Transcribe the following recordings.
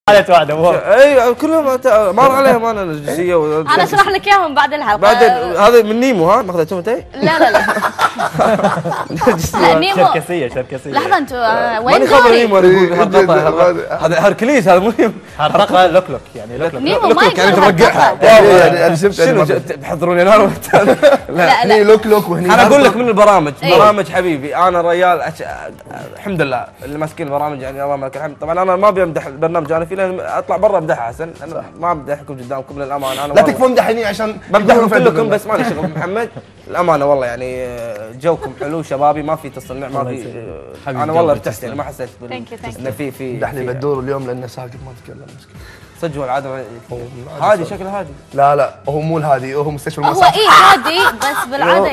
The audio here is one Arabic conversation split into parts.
حالة واحدة مو اي كلهم مر عليهم انا النرجسية انا اشرح لك اياهم بعد الحلقة. بعدين هذا من نيمو ها ماخذتهم انت؟ لا نيمو شركسية. لحظة انتوا وين ماني خبر دوري؟ نيمو هذا هركليس هذا مهم حرقة لوك يعني لوك نيمو ما يعني يقدر ترقعها انا شفت شنو بحضروني انا لا هني لوك وهني انا اقول لك من البرامج إيه. برامج حبيبي انا ريال الحمد لله اللي ماسكين البرامج يعني اللهم لك الحمد. طبعا انا ما ابي امدح البرنامج انا فيه لان اطلع برا امدحها احسن. انا ما امدحكم قدامكم للامانه. انا لا تكفون امدحني عشان بمدحكم كلكم بس مالي شغل محمد الامانه والله يعني جوكم حلو شبابي ما في تصنع ما في انا والله ارتحت يعني ما حسيت انه في دحني بدور اليوم لانه ساكت ما تكلم مسكين صدق والعاده هادي شكله هادي. لا هو مو الهادي هو مستشفى هو المصحة ايه هادي بس بالعادة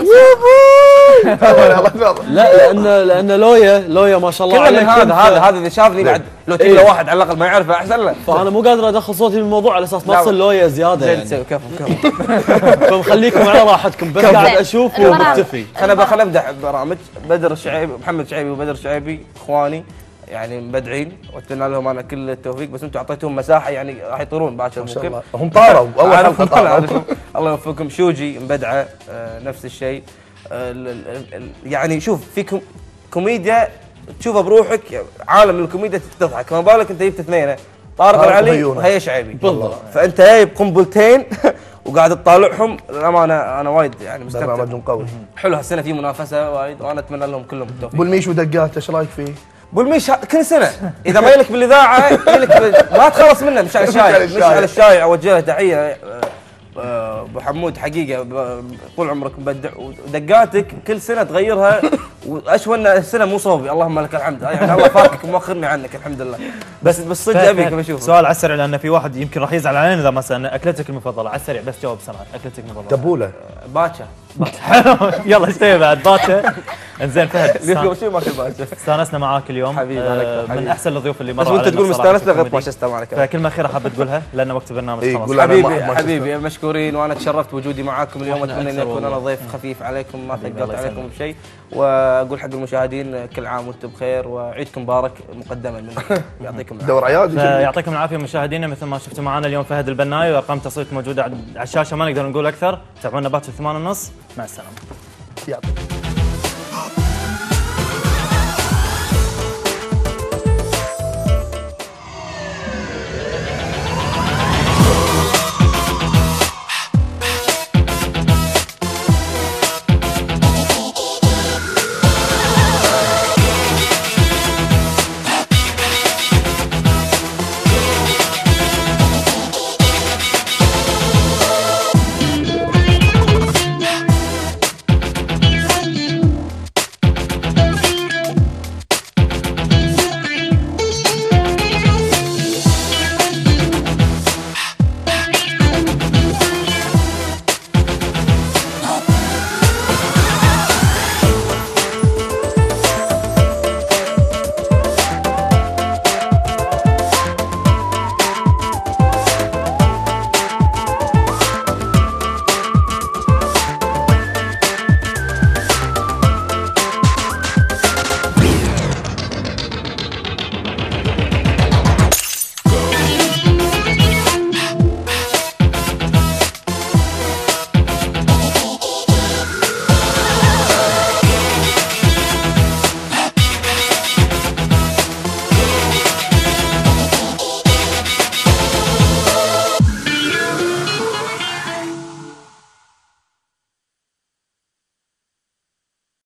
لا لان لويا ما شاء الله كله من عليه هذا اذا شافني بعد لو تجي له واحد على الاقل ما يعرفه احسن له. فانا مو قادر ادخل صوتي بالموضوع على اساس ما تصل لويا زياده زين يعني. تسوي كفو فمخليكم على راحتكم بس قاعد اشوف ومكتفي. خلنا امدح برامج بدر الشعيبي محمد الشعيبي وبدر الشعيبي اخواني يعني مبدعين واتمنى لهم انا كل التوفيق بس انتم اعطيتهم مساحه يعني راح يطيرون باكر ما شاء ممكن. الله هم طاروا اول حلقه طاروا. الله يوفقكم. شوجي مبدعه نفس الشيء. يعني شوف فيكم كوميديا تشوفها بروحك عالم الكوميديا تضحك فما بالك انت جبت اثنين طارق العلي وهيا شعيبي بالضبط. فانت جايب قنبلتين وقاعد تطالعهم الامانه انا وايد يعني مستمتع. برنامج قوي حلو هالسنه في منافسه وايد وانا اتمنى لهم كلهم التوفيق. بولميش ودقات ايش رايك فيه؟ بولميش كل سنه اذا ما يلك بالاذاعه يلك ما تخلص منه مش على الشاي مش على الشاي اوجه له تحيه ابو حمود حقيقه طول عمرك مبدع ودقاتك كل سنه تغيرها واشوى ان السنه مو صوبي اللهم لك الحمد يعني الله فاكك ومؤخرني عنك الحمد لله. بس صدق ابيك بشوف سؤال على السريع لان في واحد يمكن راح يزعل علينا اذا ما سالنا اكلتك المفضله على السريع بس جاوب بسرعه اكلتك المفضله. تبوله باتشا حلو يلا ايش تبي بعد باتشا. انزين فهد اليوم شيء ماكل باتشا استانسنا معاك اليوم حبيبي من احسن الضيوف اللي بس مروا وانت تقول مستانسنا غير باتشا معك. فكلمه اخيره حابه تقولها لان وقت البرنامج خلاص. حبيبي مشكورين وانا تشرفت بوجودي معاكم اليوم اتمنى ان اكون انا ضيف خفيف عليكم ما ثقلت عليكم بشيء واقول حق المشاهدين كل عام وانتم بخير وعيدكم مبارك مقدما مني يعطيكم العافيه. دور عيادي يعطيكم العافيه مشاهدينا مثل ما شفتوا معنا اليوم فهد البناي وارقام تصويت موجوده على الشاشه ما نقدر نقول اكثر. تابعونا باكر 8:30 مع السلامه.